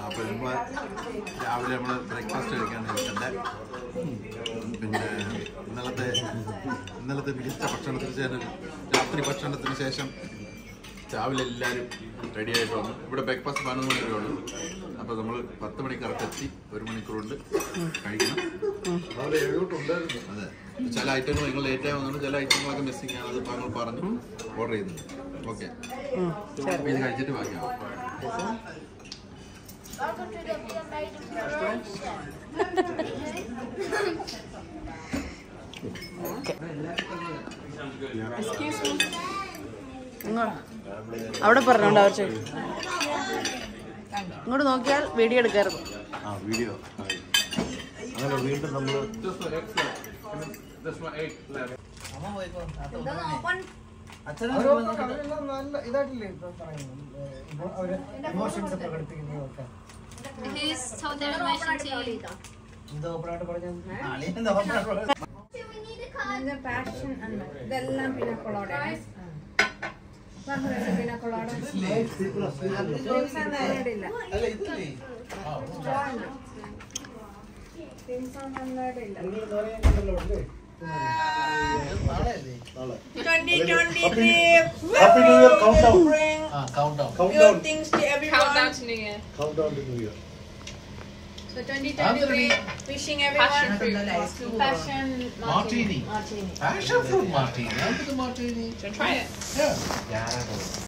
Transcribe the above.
അപ്പോൾ നമ്മൾ രാവിലെ നമ്മൾ ബ്രേക്ക്ഫാസ്റ്റ് കഴിക്കാണ് എൻ്റെ പിന്നെ ഇന്നലത്തെ മികച്ച ഭക്ഷണത്തിന് ശേഷം രാത്രി ഭക്ഷണത്തിന് ശേഷം രാവിലെ എല്ലാവരും റെഡി ആയിട്ട് വന്നു. ഇവിടെ ബ്രേക്ക്ഫാസ്റ്റ് 11 മണി വരെ ഉള്ളൂ. അപ്പോൾ നമ്മൾ 10 മണിക്ക് കറക്റ്റ് എത്തി 1 മണിക്കൂർ കൊണ്ട് കഴിക്കണം. അതെ, ചില ഐറ്റങ്ങൾ നിങ്ങൾ ലേറ്റ് ആയി വന്നുകൊണ്ട് ചില ഐറ്റങ്ങളൊക്കെ മിസ്സിങ് ആണ്. അത് ഞങ്ങൾ പറഞ്ഞു ഓർഡർ ചെയ്യുന്നുണ്ട്. ഓക്കെ, ഇത് കഴിച്ചിട്ട് ബാക്കിയാവും. അവിടെ പറഞ്ഞോണ്ട് അവർ ഇങ്ങോട്ട് നോക്കിയാൽ വീഡിയോ എടുക്കായിരുന്നു. വീഡിയോ അങ്ങനെ വീണ്ടും നമ്മൾ ഇതെല്ലാം പിന്നെ കൊളോടെ So 2023, wishing everyone passion martini. Passion fruit martini. Martini. So try it. Yeah.